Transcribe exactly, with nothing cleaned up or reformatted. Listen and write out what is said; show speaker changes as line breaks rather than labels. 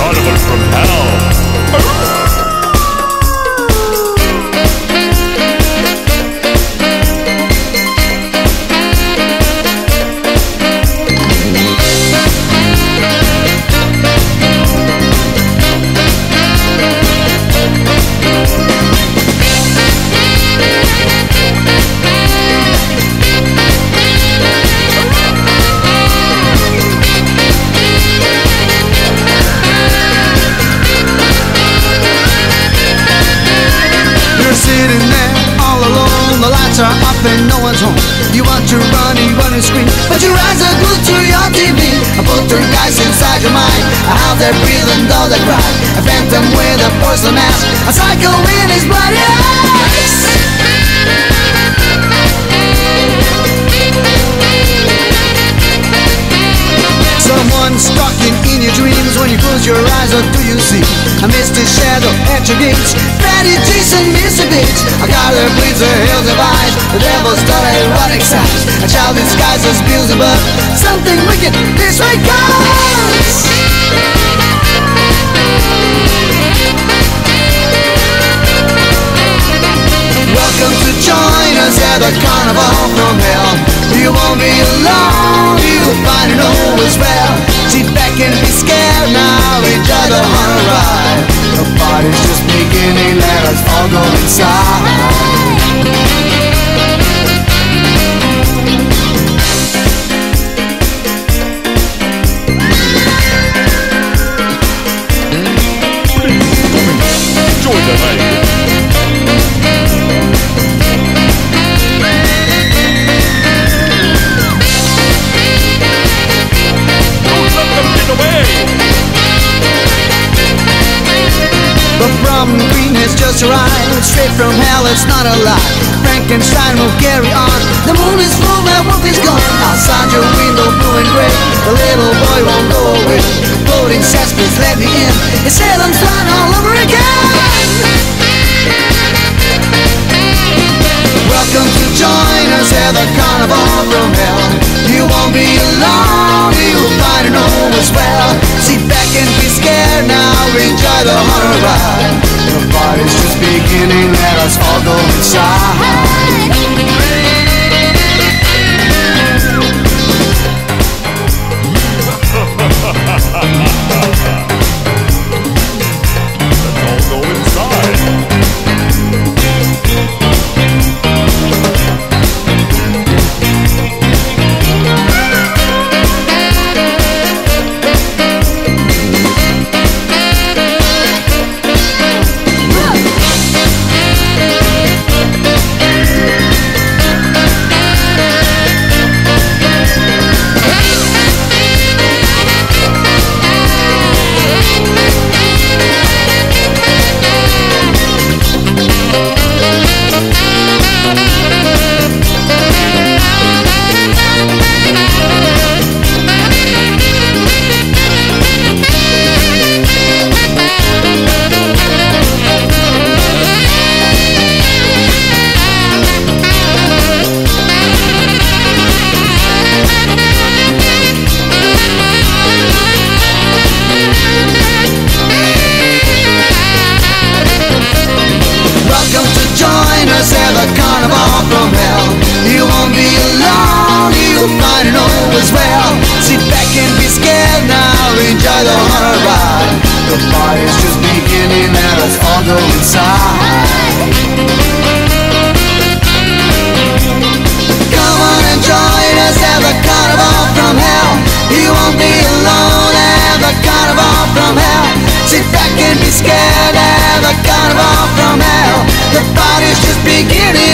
Carnival from hell.
Are up and no one's home. You want to run, you want to scream, but your eyes are glued to your T V. A poltergeist inside your mind, a house that breathes and does that cry, a phantom with a porcelain mask, a psycho in his bloody eyes. Someone stalking in your dreams. When you close your eyes, what do you see? A misty shadow at your gates. Freddy, Jason, Mister Bates. A car that bleeds the hills of eyes. The devil's done erotic size. A child disguised as Beelzebub. Something wicked this way comes. Welcome to join us at the Carnival from hell. You won't be alone, you'll find it all as well. Sit back and be scared now, enjoy the horror ride. The party's just beginning, let us all go inside.
Enjoy the night.
The prom queen has just arrived, straight from hell, it's not a lie. Frankenstein will carry on. The moon is full, my wolf is gone. Outside your window, blue and gray, the little boy won't go away. Floating says, please let me in. It's Salem's done all over again. Welcome to join us at the Carnival from hell. You won't be alone, you'll find it all as well. Sit back and be scared now, enjoy the horror ride. The party's just beginning, let us all go inside.
Let's all go inside. From hell, you won't be alone, you'll find it all as well. Sit back and be scared now, enjoy the horror ride. The party's just beginning, let us all go inside. Come on and join us at the Carnival from hell. You won't be alone at the Carnival from hell. Sit back and be scared at the Carnival from hell. The party's just beginning.